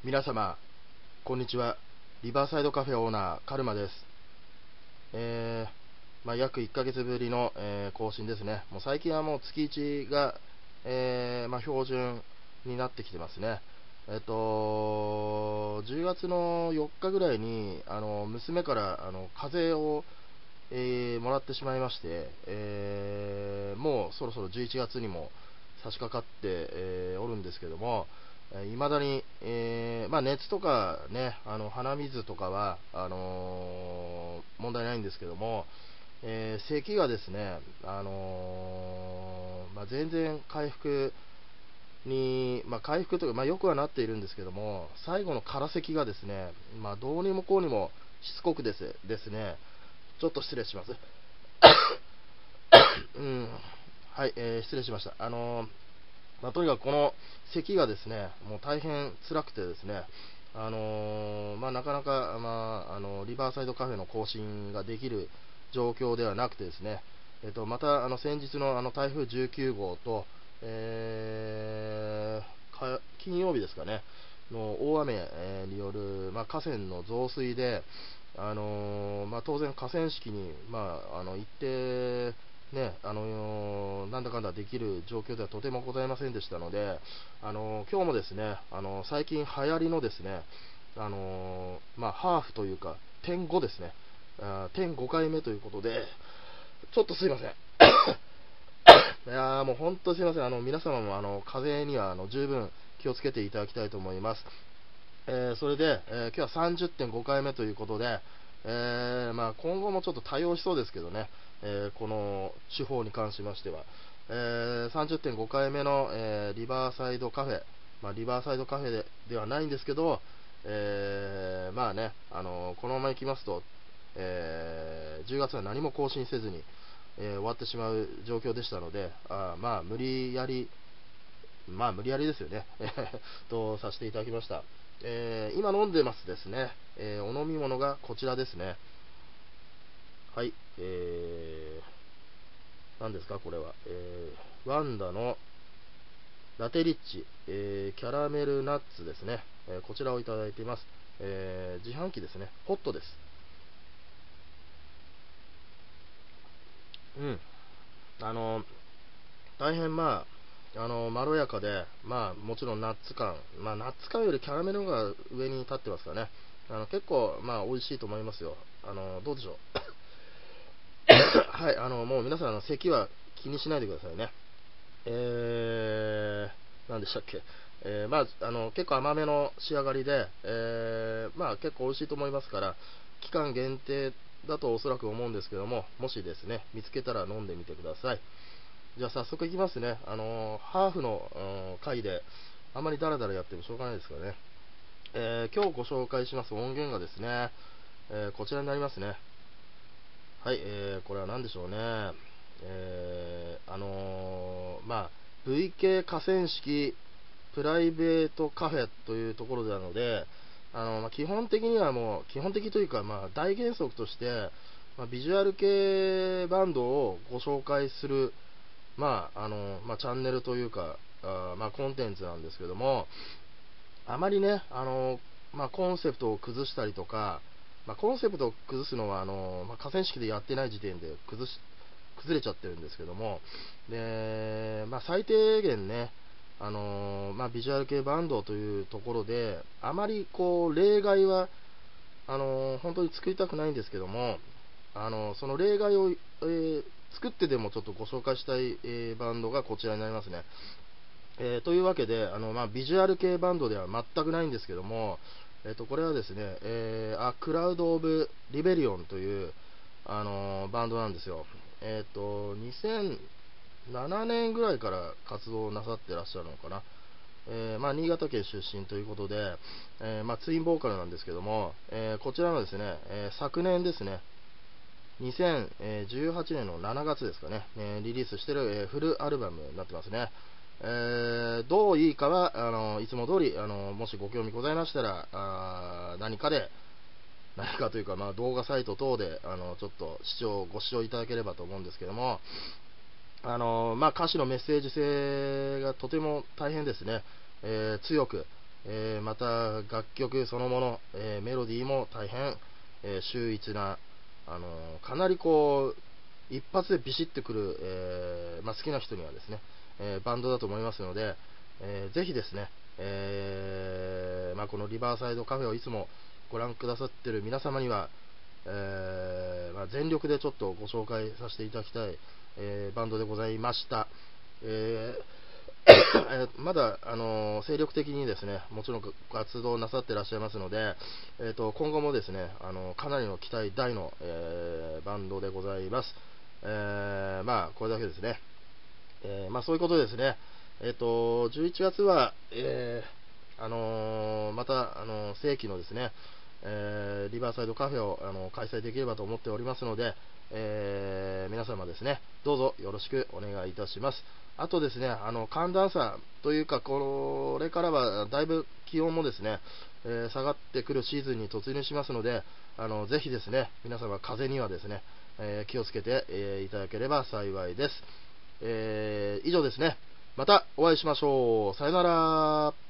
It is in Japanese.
皆様、こんにちは。リバーサイドカフェオーナー、カルマです。約1ヶ月ぶりの、更新ですね。もう最近はもう月1が、標準になってきてますね。10月の4日ぐらいに娘から風邪を、もらってしまいまして、もうそろそろ11月にも差し掛かって、おるんですけども、いまだに、熱とかね、鼻水とかは問題ないんですけども、咳がですね、全然回復に、回復というか、良くはなっているんですけども、最後の空咳がですね、どうにもこうにもしつこくですね、ちょっと失礼します。はい、失礼しました。とにかくこの咳がですね、もう大変辛くてですね、なかなか、リバーサイドカフェの更新ができる状況ではなくてですね、また先日の台風19号と、金曜日ですかね、の大雨による、河川の増水で、当然、河川敷に、行って、なんだかんだできる状況ではとてもございませんでしたので、今日もですね、最近流行りのですね、ハーフというか、点5ですね、点5回目ということで、ちょっとすいません。いやもう本当すいません。皆様も風邪には十分気をつけていただきたいと思います。それで、今日は30.5回目ということで、今後もちょっと対応しそうですけどね、この手法に関しましては、30.5回目の、リバーサイドカフェ、リバーサイドカフェではないんですけど、このままいきますと、10月は何も更新せずに、終わってしまう状況でしたので、無理やりですよね、とさせていただきました。今飲んでますですね、お飲み物がこちらですね。はい、何ですかこれは、ワンダのラテリッチ、キャラメルナッツですね、こちらをいただいています。自販機ですね、ホットです。大変まろやかで、もちろんナッツ感、ナッツ感よりキャラメルが上に立ってますかね。結構、美味しいと思いますよ。どうでしょう。はい、もう皆さん、咳は気にしないでくださいね。何でしたっけ。結構甘めの仕上がりで、結構美味しいと思いますから、期間限定だとおそらく思うんですけども、もしですね、見つけたら飲んでみてください。じゃあ早速いきますね。ハーフの、回で、あまりダラダラやってもしょうがないですからね。今日ご紹介します音源がですね、こちらになりますね。はい、これは何でしょうね。VK 河川敷プライベートカフェというところなので、基本的にはもう、基本的というか、大原則として、ビジュアル系バンドをご紹介する、チャンネルというか、コンテンツなんですけども、あまりね、コンセプトを崩したりとか、コンセプトを崩すのは河川敷でやってない時点で崩れちゃってるんですけども、で最低限ね、ビジュアル系バンドというところで、あまりこう例外は本当に作りたくないんですけども、その例外を、作ってでもちょっとご紹介したい、バンドがこちらになりますね。というわけでビジュアル系バンドでは全くないんですけども、これはですね、クラウド・オブ・リベリオンという、バンドなんですよ。2007年ぐらいから活動なさってらっしゃるのかな。新潟県出身ということで、ツインボーカルなんですけども、こちらのですね、昨年ですね、2018年の7月ですかね、リリースしている、フルアルバムになってますね。どういいかはいつも通りもしご興味ございましたら何かというか、動画サイト等でちょっとご視聴いただければと思うんですけども、歌詞のメッセージ性がとても大変ですね、強く、 また楽曲そのもの、メロディーも大変、秀逸な、かなりこう一発でビシッとくる、好きな人にはですね、バンドだと思いますので、ぜひですね、このリバーサイドカフェをいつもご覧くださっている皆様には、全力でちょっとご紹介させていただきたい、バンドでございました。まだ、精力的にですね、もちろん活動なさっていらっしゃいますので、今後もですね、かなりの期待大の、バンドでございます。これだけですね。そういうことですね。11月は、また、正規のですね、リバーサイドカフェを開催できればと思っておりますので、皆様ですね、どうぞよろしくお願いいたします。あとですね、寒暖差というか、これからはだいぶ気温もですね、下がってくるシーズンに突入しますので、ぜひですね、皆様風邪にはですね、気をつけて、いただければ幸いです。以上ですね。またお会いしましょう。さよなら。